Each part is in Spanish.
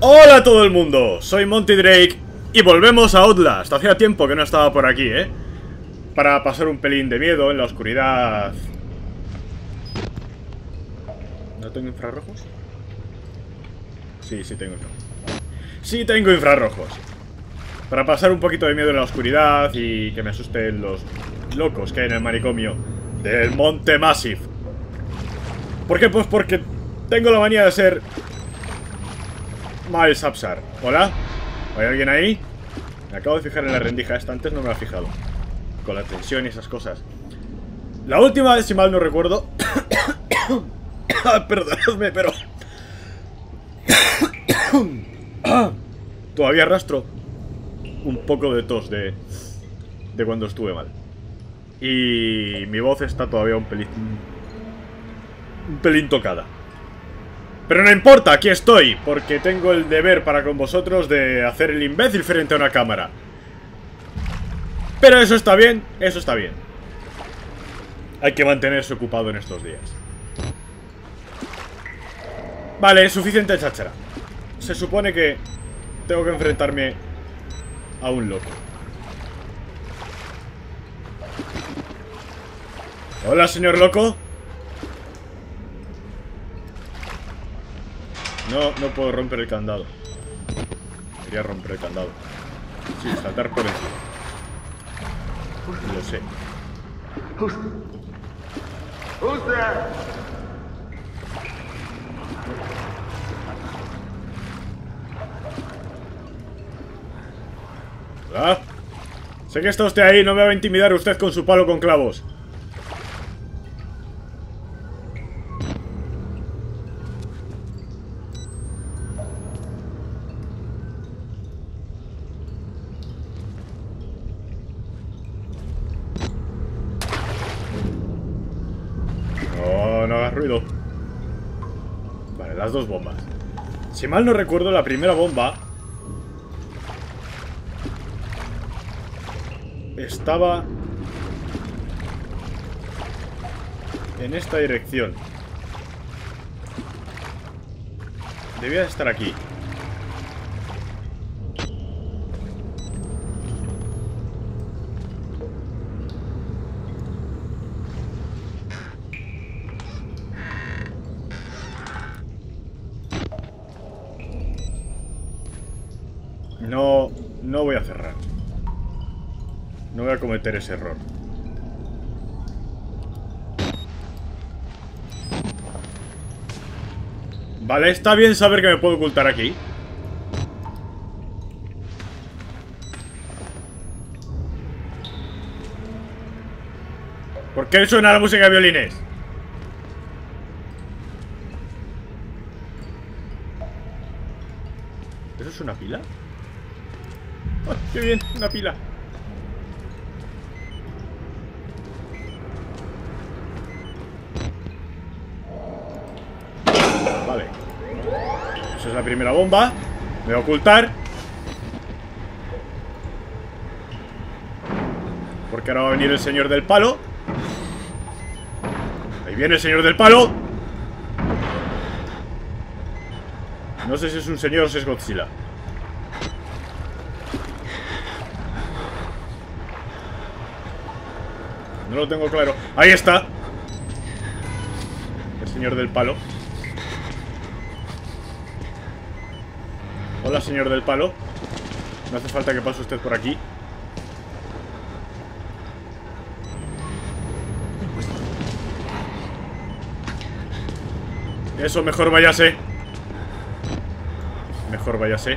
Hola a todo el mundo, soy Monty Drake y volvemos a Outlast. Hacía tiempo que no estaba por aquí, para pasar un pelín de miedo en la oscuridad. ¿No tengo infrarrojos? Sí, sí tengo infrarrojos. Sí tengo infrarrojos. Para pasar un poquito de miedo en la oscuridad y que me asusten los locos que hay en el manicomio del Monte Massive. ¿Por qué? Pues porque tengo la manía de ser Miles Upsar. ¿Hola? ¿Hay alguien ahí? Me acabo de fijar en la rendija esta, antes no me había fijado. Con la tensión y esas cosas. La última vez, si mal no recuerdo... Perdonadme, pero... Todavía arrastro un poco de tos de cuando estuve mal. Y mi voz está todavía un pelín tocada. Pero no importa, aquí estoy, porque tengo el deber para con vosotros de hacer el imbécil frente a una cámara. Pero eso está bien, eso está bien. Hay que mantenerse ocupado en estos días. Vale, es suficiente cháchara. Se supone que tengo que enfrentarme a un loco. Hola, señor loco. No puedo romper el candado. Quería romper el candado. Sí, saltar por encima. Lo sé. Hola. Sé que está usted ahí, no me va a intimidar usted con su palo con clavos. No hagas ruido. Vale, las dos bombas. Si mal no recuerdo, la primera bomba estaba en esta dirección. Debía de estar aquí. No voy a cerrar. No voy a cometer ese error. Vale, está bien saber que me puedo ocultar aquí. ¿Por qué suena la música de violines? ¿Eso es una pila? ¡Oh, qué bien! Una pila. Vale. Esa es la primera bomba. Me voy a ocultar. Porque ahora va a venir el señor del palo. Ahí viene el señor del palo. No sé si es un señor o si es Godzilla. No lo tengo claro. Ahí está. El señor del palo. Hola, señor del palo. No hace falta que pase usted por aquí. Eso, mejor váyase. Mejor váyase.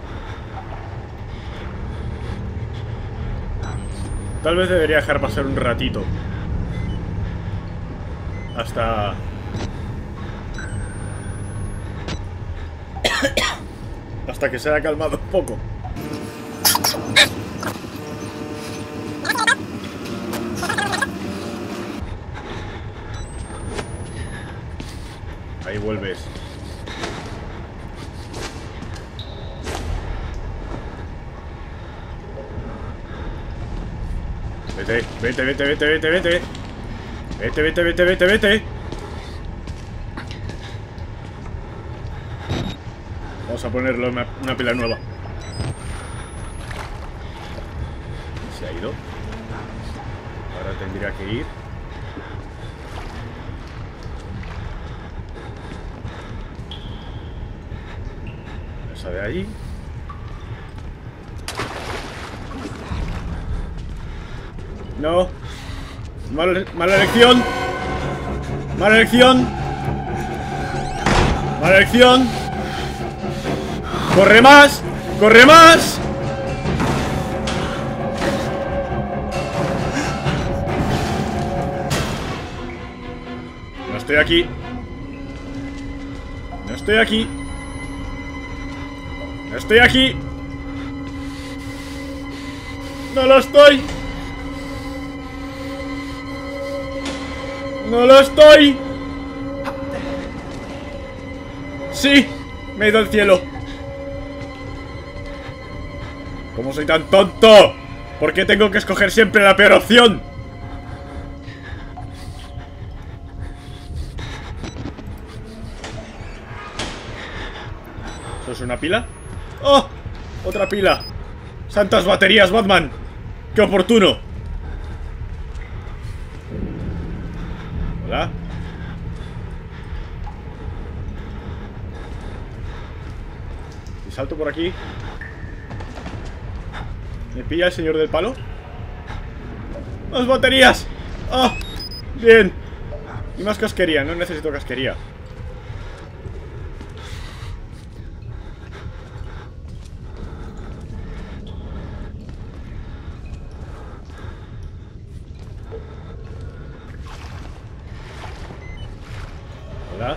Tal vez debería dejar pasar un ratito. Hasta que se haya calmado un poco. Ahí vuelves. Vete. Vamos a ponerle una pila nueva. Se ha ido. Ahora tendría que ir. Esa de allí. No. Mala elección. Mala elección. Mala elección. ¡Corre más! ¡Corre más! No estoy aquí. No estoy aquí. No estoy aquí. No lo estoy. ¡No lo estoy! ¡Sí! Me he ido al cielo. ¿Cómo soy tan tonto? ¿Por qué tengo que escoger siempre la peor opción? ¿Eso es una pila? ¡Oh! ¡Otra pila! ¡Santas baterías, Batman! ¡Qué oportuno! Hola. Y salto por aquí. ¿Me pilla el señor del palo? ¡Más baterías! ¡Ah! Bien. Y más casquería. No necesito casquería. Hola.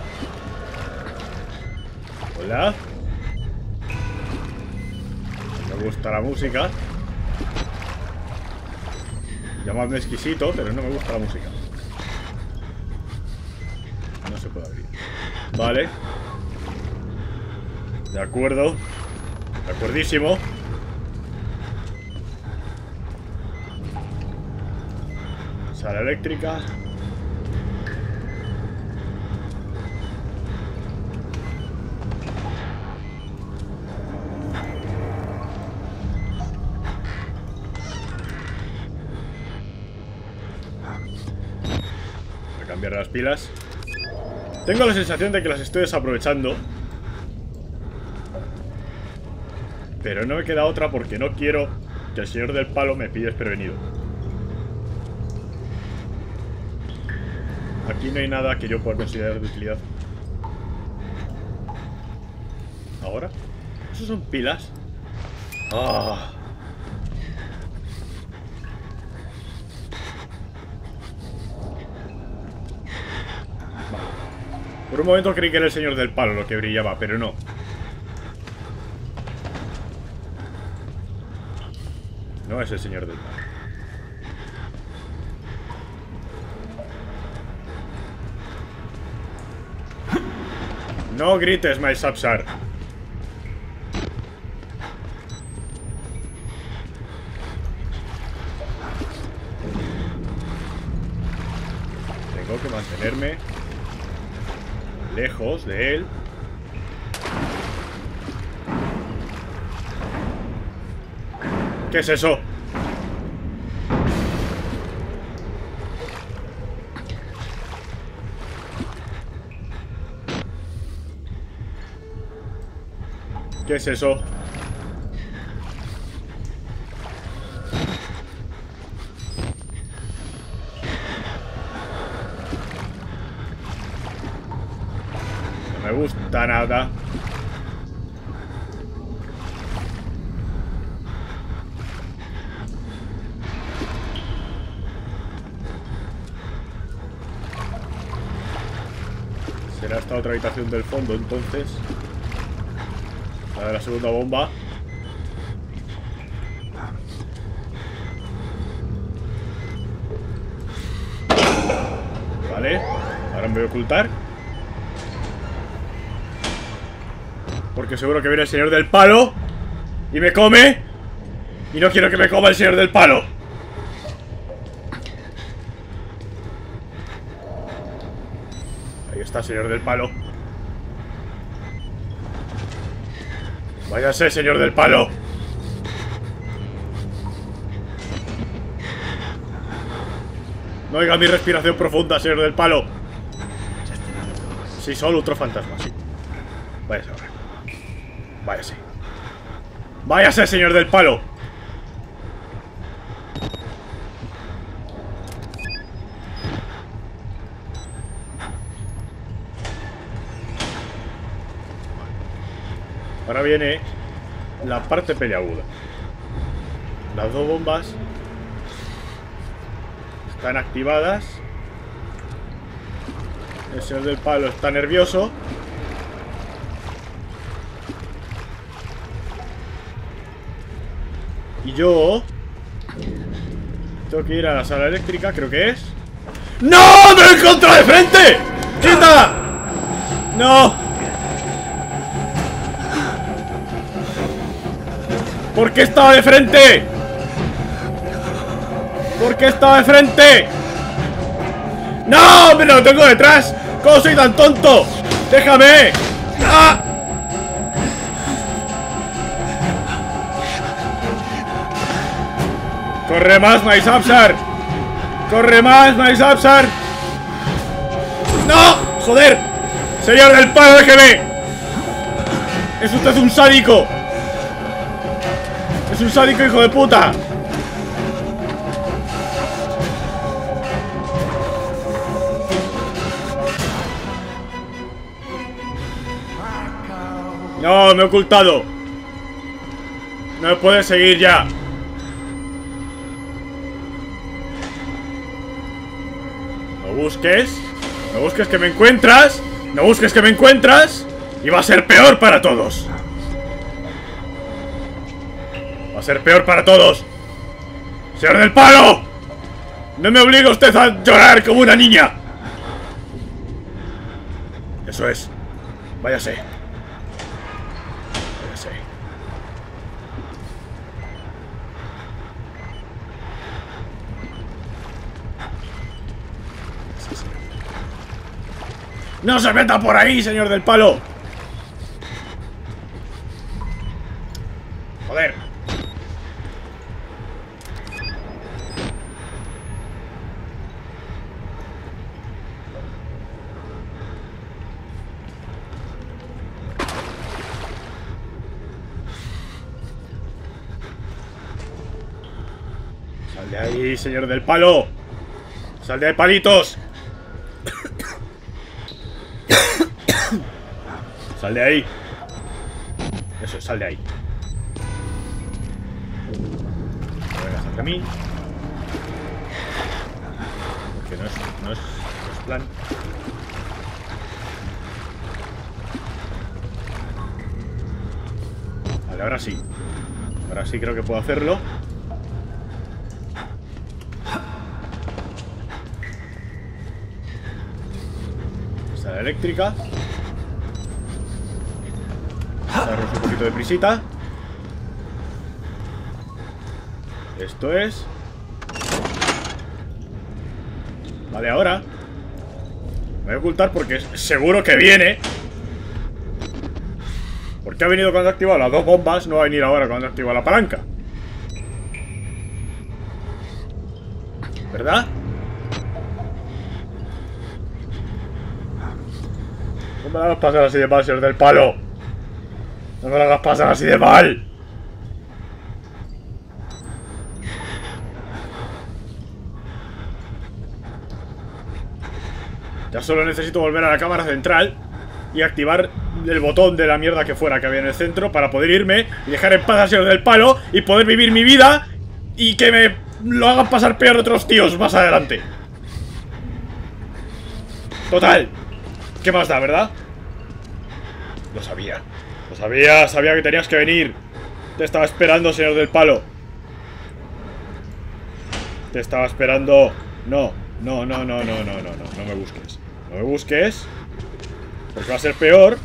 Hola. Me gusta la música. Llamadme exquisito, pero no me gusta la música. No se puede abrir. Vale. De acuerdo. De acuerdísimo. Sala eléctrica. Cambiar las pilas. Tengo la sensación de que las estoy desaprovechando, pero no me queda otra porque no quiero que el señor del palo me pille desprevenido. Aquí no hay nada que yo pueda considerar de utilidad. ¿Ahora? ¿Eso son pilas? ¡Ah! Por un momento creí que era el señor del palo lo que brillaba, pero no. No es el señor del palo. No grites, my Sapsar. Tengo que mantenerme lejos de él. ¿Qué es eso? ¿Qué es eso? No me gusta nada. Será esta otra habitación del fondo, entonces. La de la segunda bomba. Vale. Ahora me voy a ocultar. Porque seguro que viene el señor del palo y me come. Y no quiero que me coma el señor del palo. Ahí está el señor del palo. Váyase, señor del palo. No oiga mi respiración profunda, señor del palo. Sí, solo otro fantasma, sí. Váyase ahora. Váyase. Váyase, señor del palo. Ahora viene la parte peliaguda. Las dos bombas están activadas. El señor del palo está nervioso. Y yo tengo que ir a la sala eléctrica, creo que es. ¡No! ¡Me lo he encontrado de frente! ¡Quita! ¡No! ¿Por qué estaba de frente? ¿Por qué estaba de frente? ¡No! ¡Me lo tengo detrás! ¿Cómo soy tan tonto? ¡Déjame! ¡Ah! ¡Corre más, Maisabsar! ¡Corre más, Maisabsar! ¡No! ¡Joder! ¡Señor del palo, déjeme! ¡Es usted un sádico! ¡Es un sádico, hijo de puta! ¡No! ¡Me he ocultado! ¡No me puedes seguir ya! ¡No busques! ¡No busques que me encuentras! ¡No busques que me encuentras! ¡Y va a ser peor para todos! ¡Va a ser peor para todos! ¡Señor del palo! ¡No me obligue usted a llorar como una niña! Eso es. Váyase. Váyase. ¡No se meta por ahí, señor del palo! ¡Joder! ¡Sal de ahí, señor del palo! ¡Sal de ahí, palitos! ¡Sal de ahí! Eso es, sal de ahí. Vengas hacia mí. Porque no es plan. Vale, ahora sí. Ahora sí creo que puedo hacerlo. Sala eléctrica. Darnos un poquito de prisita. Esto es. Vale, ahora me voy a ocultar porque seguro que viene. Porque ha venido cuando he activado las dos bombas. No va a venir ahora cuando he activado la palanca, ¿verdad? No me la hagas pasar así de mal, señor del palo. No me lo hagas pasar así de mal. Ya solo necesito volver a la cámara central y activar el botón de la mierda que fuera que había en el centro para poder irme y dejar en paz al señor del palo y poder vivir mi vida y que me lo hagan pasar peor otros tíos más adelante. Total, ¿qué más da, verdad? Lo sabía. Lo sabía, sabía que tenías que venir. Te estaba esperando, señor del palo. Te estaba esperando. No, no, no, no, no, no, no, no, no me busques. No me busques. Porque va a ser peor.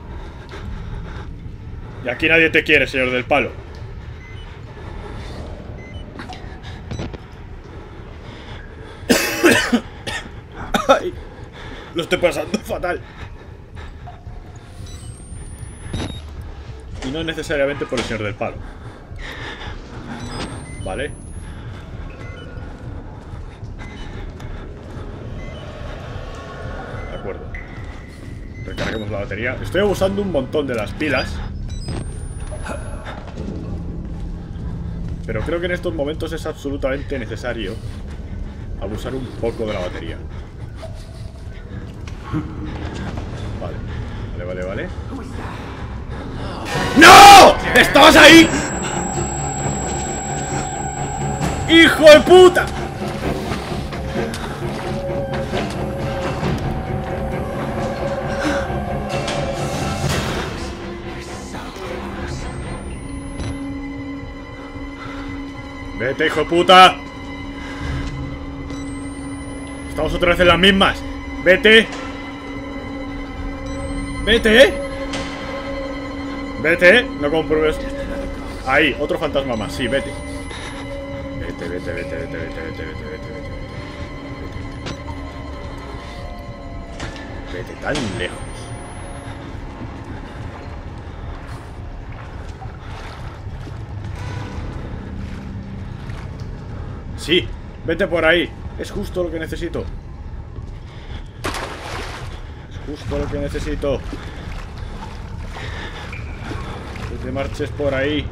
Y aquí nadie te quiere, señor del palo. Ay, lo estoy pasando fatal. Y no necesariamente por el señor del palo. Vale. De acuerdo. Recarguemos la batería. Estoy abusando un montón de las pilas. Pero creo que en estos momentos es absolutamente necesario abusar un poco de la batería. Vale. Vale, vale, vale. ¡No! ¡Estabas ahí! ¡Hijo de puta! Vete, hijo de puta. Estamos otra vez en las mismas. Vete. Vete. Vete. No compruebes. Ahí, otro fantasma más. Sí, vete. Vete, vete, vete, vete, vete, vete, vete, vete, vete. Vete tan lejos. Sí, vete por ahí. Es justo lo que necesito. Es justo lo que necesito. Que te marches por ahí.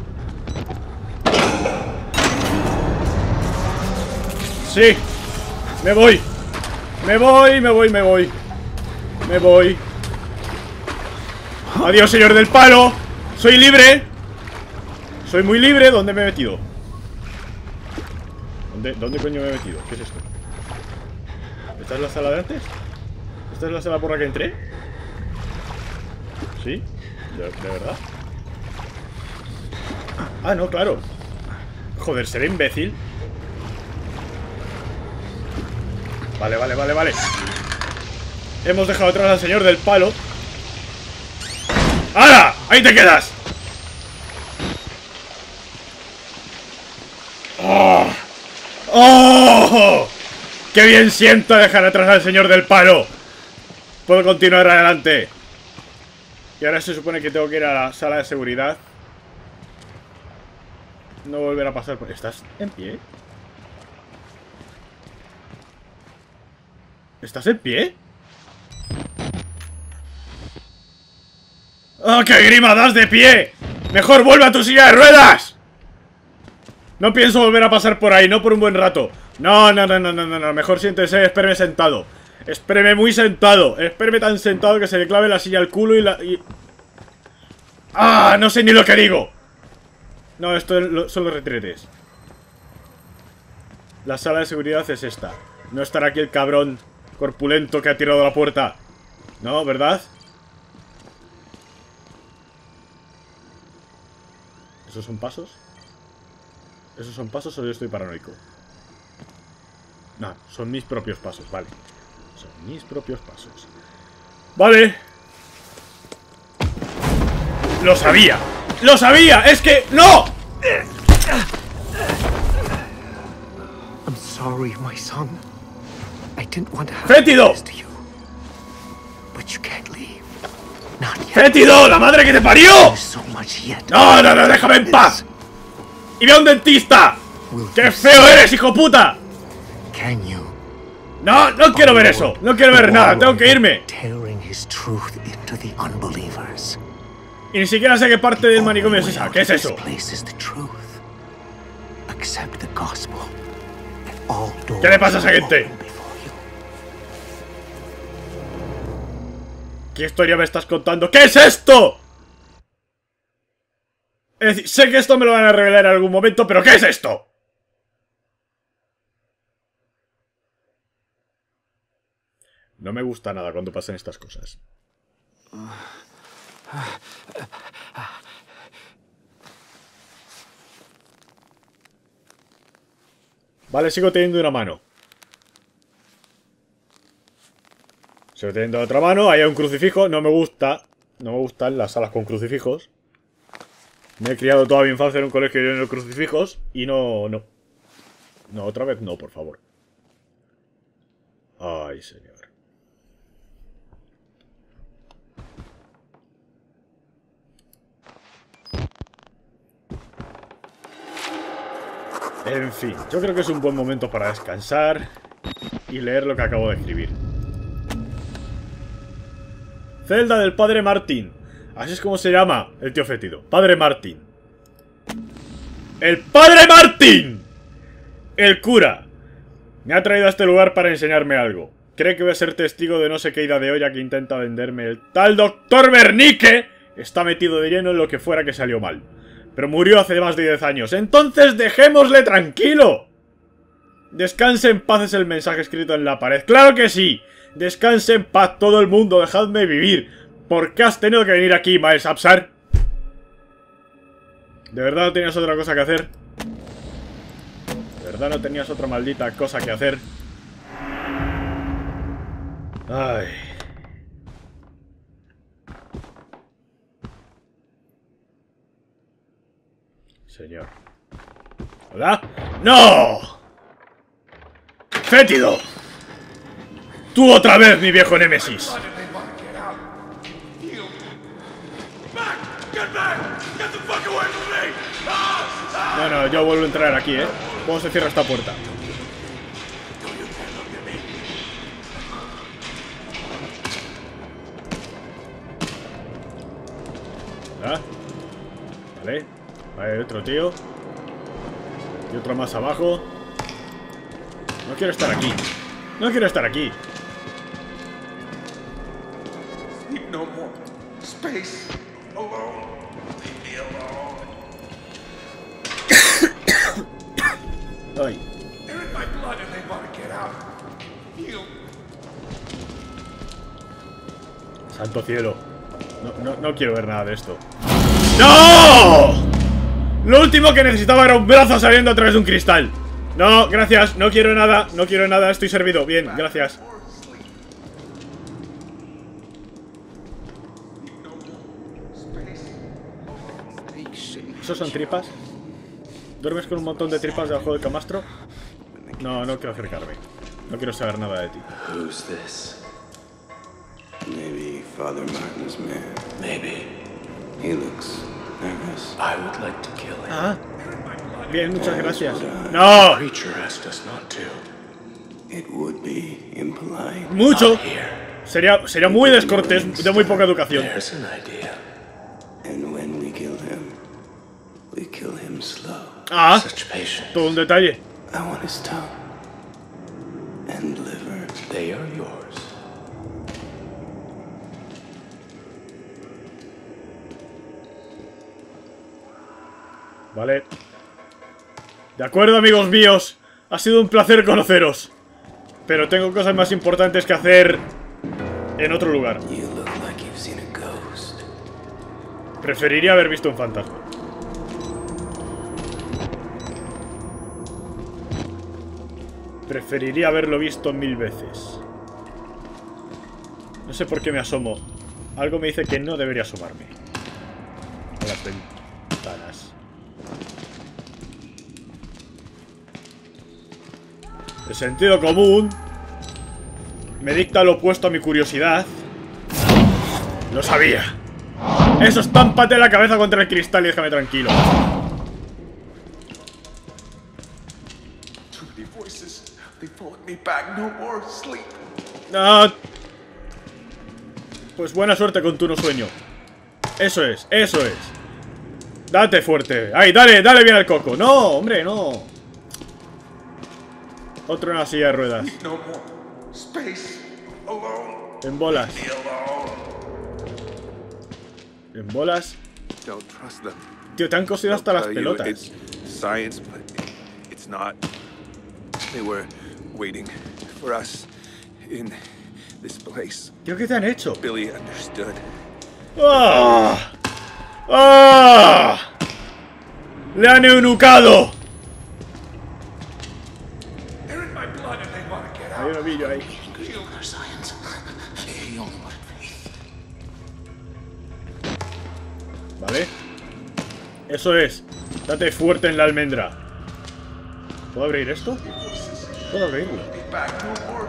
Sí. Me voy. Me voy, me voy, me voy. Me voy. Adiós, señor del palo. Soy libre. Soy muy libre. ¿Dónde me he metido? ¿Dónde coño me he metido? ¿Qué es esto? ¿Esta es la sala de antes? ¿Esta es la sala por la que entré? ¿Sí? ¿De verdad? Ah, no, claro. Joder, seré imbécil. Vale, vale, vale, vale. Hemos dejado atrás al señor del palo. ¡Hala! ¡Ahí te quedas! ¡Oh! ¡Oh! ¡Qué bien siento dejar atrás al señor del palo! Puedo continuar adelante. Y ahora se supone que tengo que ir a la sala de seguridad. No volver a pasar por... ¿Estás en pie? ¿Estás en pie? ¡Oh, qué grima das de pie! ¡Mejor vuelve a tu silla de ruedas! No pienso volver a pasar por ahí, no por un buen rato. No, no, no, no, no, no, no. Mejor siéntese, espéreme sentado. Espéreme muy sentado. Espéreme tan sentado que se le clave la silla al culo y... ¡Ah! No sé ni lo que digo. No, esto son los retretes. La sala de seguridad es esta. No estará aquí el cabrón corpulento que ha tirado la puerta. No, ¿verdad? ¿Esos son pasos? ¿Esos son pasos o yo estoy paranoico? No, son mis propios pasos, vale. Son mis propios pasos. Vale. ¡Lo sabía! ¡Lo sabía! ¡Es que... ¡no! I'm sorry, my son. I didn't want to have ¡Fétido! this to you. But you can't leave. Not yet. ¡Fétido! ¡La madre que te parió! There's so much yet. ¡No, no, no! ¡Déjame en paz! ¡Y ve a un dentista! ¡Qué feo eres, hijo puta! Can you? No, no quiero ver eso. No quiero ver nada. Tengo que irme. Tearing his truth into the unbelievers. Y ni siquiera sé qué parte del manicomio es esa. ¿Qué es eso? ¿Qué le pasa a esa gente? ¿Qué historia me estás contando? ¿Qué es esto? Es decir, sé que esto me lo van a revelar en algún momento, pero ¿qué es esto? No me gusta nada cuando pasan estas cosas. Vale, sigo teniendo una mano. Sigo teniendo otra mano. Ahí hay un crucifijo. No me gusta. No me gustan las salas con crucifijos. Me he criado toda mi infancia en un colegio lleno de crucifijos. Y no... No, otra vez no, por favor. Ay, señor. En fin, yo creo que es un buen momento para descansar y leer lo que acabo de escribir. Celda del Padre Martín. Así es como se llama el tío fétido. Padre Martín. ¡El Padre Martín! El cura. Me ha traído a este lugar para enseñarme algo. Cree que voy a ser testigo de no sé qué ida de olla que intenta venderme. El tal doctor Bernique está metido de lleno en lo que fuera que salió mal. Pero murió hace más de 10 años. ¡Entonces dejémosle tranquilo! Descanse en paz es el mensaje escrito en la pared. ¡Claro que sí! Descanse en paz todo el mundo, dejadme vivir. ¿Por qué has tenido que venir aquí, Maes Absar? ¿De verdad no tenías otra cosa que hacer? ¿De verdad no tenías otra maldita cosa que hacer? Ay. Señor. ¿Hola? ¡No! ¡Fétido! ¡Tú otra vez, mi viejo némesis! No, yo vuelvo a entrar aquí, ¿eh? ¿Cómo se cierra esta puerta? ¿Ah? Vale. Hay otro tío. Y otro más abajo. No quiero estar aquí. No quiero estar aquí. No more space alone. Leave me alone. Ay. They're in my blood and they want to get out. Heal. Santo cielo. No quiero ver nada de esto. ¡No! Lo último que necesitaba era un brazo saliendo a través de un cristal. No, gracias, no quiero nada. No quiero nada, estoy servido. Bien, gracias. ¿Esos son tripas? ¿Duermes con un montón de tripas debajo del camastro? No quiero acercarme. No quiero saber nada de ti. Who's this? Maybe Father Martin's man. Maybe. He looks nervous. I would like to kill him. Ah. Bien, muchas gracias. ¡No! The preacher asked us not to. It would be impolite. ¡Mucho! Not here. Sería muy descortés, de muy poca educación. There's an idea. And when we kill him slow. Ah, Such patience. todo un detalle. I want his tongue and liver. They are yours. Vale. De acuerdo, amigos míos. Ha sido un placer conoceros. Pero tengo cosas más importantes que hacer en otro lugar. You look like you've seen a ghost. Preferiría haber visto un fantasma. Preferiría haberlo visto 1000 veces. No sé por qué me asomo. Algo me dice que no debería asomarme a las ventanas. El sentido común me dicta lo opuesto a mi curiosidad. Lo sabía. Eso, estámpate la cabeza contra el cristal y déjame tranquilo. Too many voices. They pulled me back. No more sleep. Ah, pues buena suerte con tu no sueño. Eso es, eso es. Date fuerte. Ahí, dale bien al coco. No, hombre, no. Otro en una silla de ruedas. No more space alone. En bolas. Me alone. En bolas. Don't trust them. Tío, te han cosido hasta las Tell you pelotas. It's science, but it's not. They were waiting for us in this place. Tío, ¿qué te han hecho? Billy understood. ¡Ah! ¡Ah! ¡Le han eunucado! They're in my blood and they want to get Hay out. un ovillo ahí. Our science. He only wanted faith. Vale. Eso es. Date fuerte en la almendra. ¿Puedo abrir esto? Puedo abrirlo. Be back. No more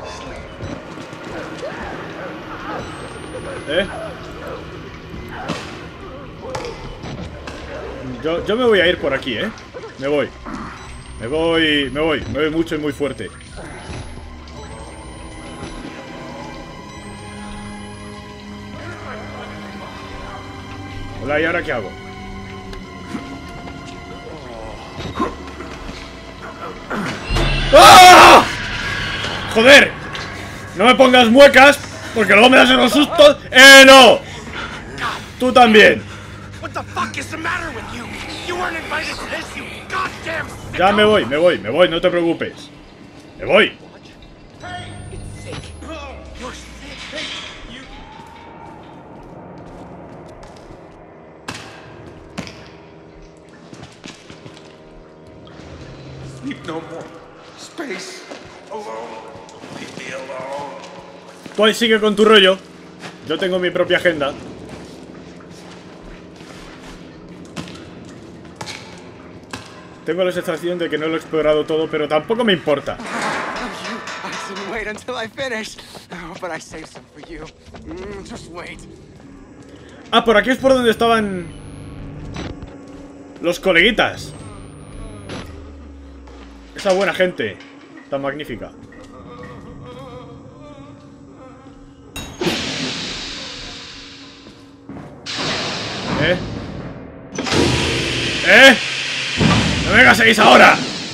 sleep. Yo me voy a ir por aquí, ¿eh? Me voy. Me voy mucho y muy fuerte. Hola, ¿y ahora qué hago? ¡Ah! ¡Joder! No me pongas muecas, porque luego me das unos sustos. ¡No! Tú también. Ya me voy, no te preocupes. Me voy. Sleep no more. Space. Alone. Leave me alone. Tú ahí sigue con tu rollo. Yo tengo mi propia agenda. Tengo la sensación de que no lo he explorado todo, pero tampoco me importa. Ah, por aquí es por donde estaban los coleguitas. Esa buena gente tan magnífica. ¡No me hagáis ahora!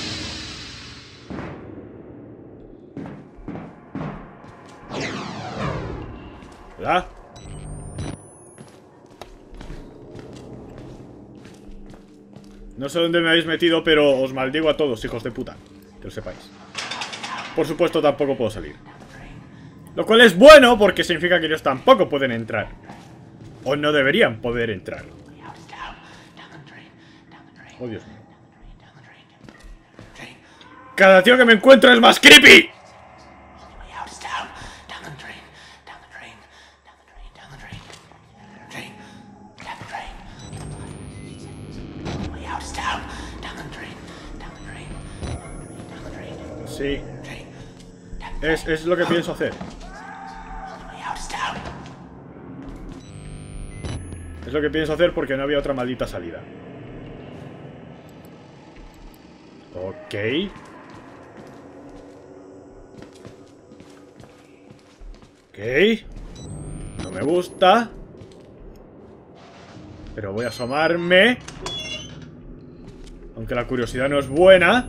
¿Verdad? No sé dónde me habéis metido, pero os maldigo a todos, hijos de puta. Que lo sepáis. Por supuesto, tampoco puedo salir. Lo cual es bueno, porque significa que ellos tampoco pueden entrar. O no deberían poder entrar. Oh, Dios mío. Cada tío que me encuentro es más creepy. Sí. Es lo que pienso hacer. Es lo que pienso hacer porque no había otra maldita salida. Ok. Ok. No me gusta. Pero voy a asomarme. Aunque la curiosidad no es buena.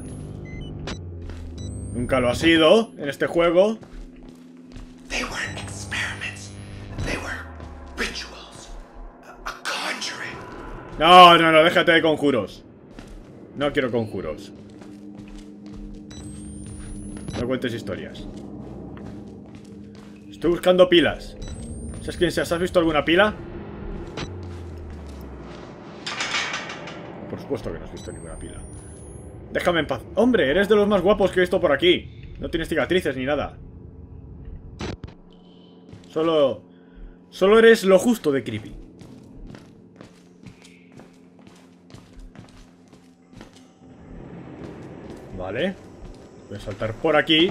Nunca lo ha sido en este juego. They weren't experiments. They were rituals. A conjuring. No, no, no, déjate de conjuros. No quiero conjuros. No cuentes historias. Estoy buscando pilas. ¿Sabes quién seas? ¿Has visto alguna pila? Por supuesto que no has visto ninguna pila. Déjame en paz. Hombre, eres de los más guapos que he visto por aquí. No tienes cicatrices ni nada. Solo eres lo justo de creepy. Vale. Voy a saltar por aquí.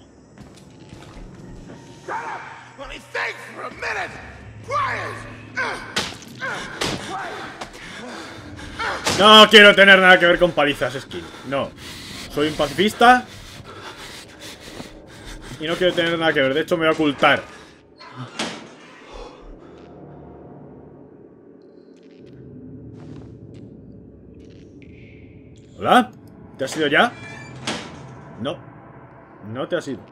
No quiero tener nada que ver con palizas, Skin. No. Soy un pacifista. Y no quiero tener nada que ver. De hecho, me voy a ocultar. ¿Hola? ¿Te has ido ya? No. No te has ido.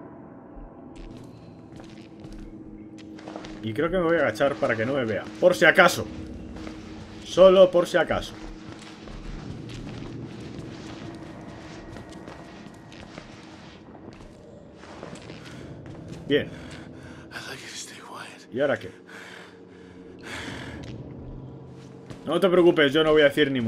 Y creo que me voy a agachar para que no me vea. Por si acaso. Solo por si acaso. Bien. ¿Y ahora qué? No te preocupes, yo no voy a decir ni mu.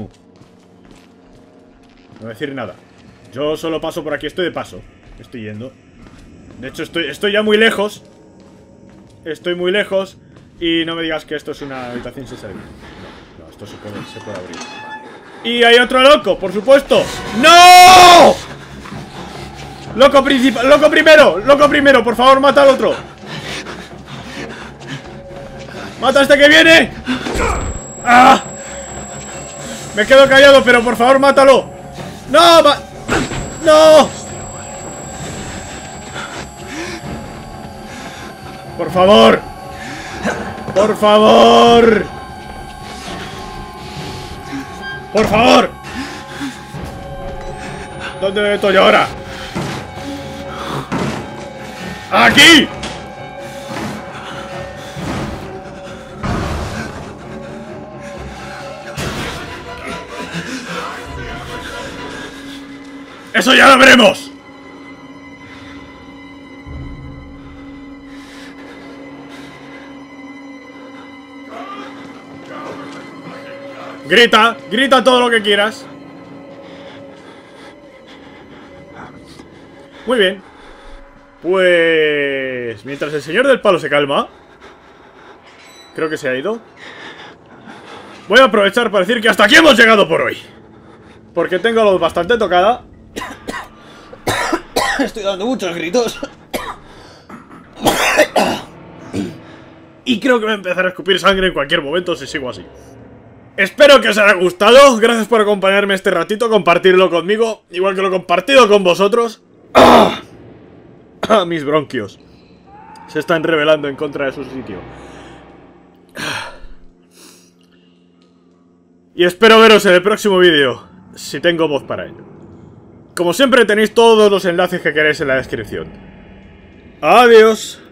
No voy a decir nada. Yo solo paso por aquí, estoy de paso. Estoy yendo. De hecho, estoy ya muy lejos. Estoy muy lejos. Y no me digas que esto es una habitación sin salida. No, no, esto se puede abrir. ¡Y hay otro loco, por supuesto! ¡No! ¡Loco principal! ¡Loco primero! ¡Loco primero! ¡Por favor, mata al otro! ¡Mata a este que viene! ¡Ah! Me quedo callado, pero por favor, mátalo. ¡No! ¡No! ¡Por favor! ¡Por favor! ¡Por favor! ¿Dónde me meto yo ahora? ¡Aquí! ¡Eso ya lo veremos! Grita, grita todo lo que quieras. Muy bien. Pues... mientras el señor del palo se calma... creo que se ha ido. Voy a aprovechar para decir que hasta aquí hemos llegado por hoy. Porque tengo la voz bastante tocada. Estoy dando muchos gritos. Y creo que voy a empezar a escupir sangre en cualquier momento si sigo así. Espero que os haya gustado. Gracias por acompañarme este ratito, compartirlo conmigo, igual que lo he compartido con vosotros. ¡Ah! Mis bronquios se están rebelando en contra de su sitio. Y espero veros en el próximo vídeo, si tengo voz para ello. Como siempre tenéis todos los enlaces que queréis en la descripción. Adiós.